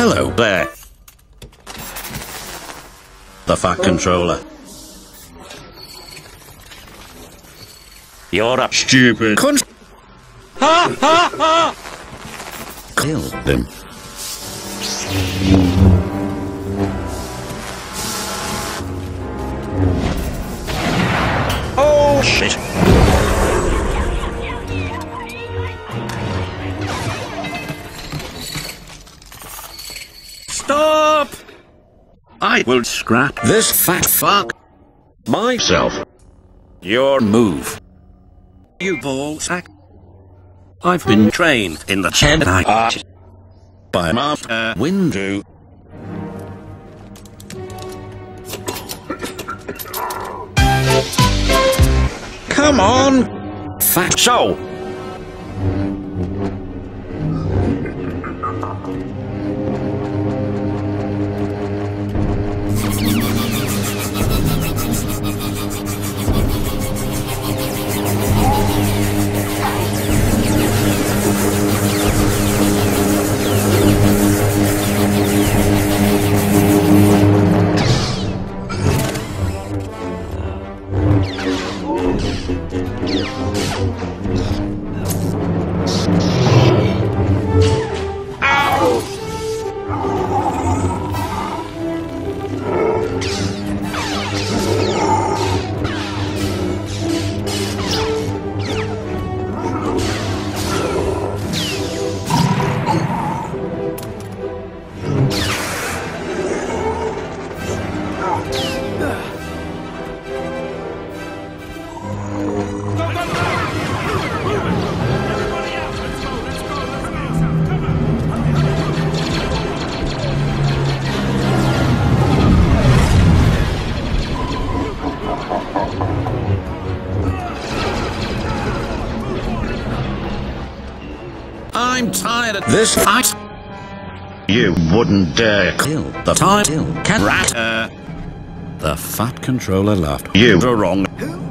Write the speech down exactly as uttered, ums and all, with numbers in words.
Hello there. The fat controller. You're a stupid cunt. Ha ha ha! Killed him. Oh shit! Stop! I will scrap this fat fuck myself. Your move. You ballsack. I've been trained in the Jedi art by Master Windu. Come on, fat soul. I'm tired of this fight. You wouldn't dare kill the title cat rat. Uh, the fat controller laughed. You were wrong.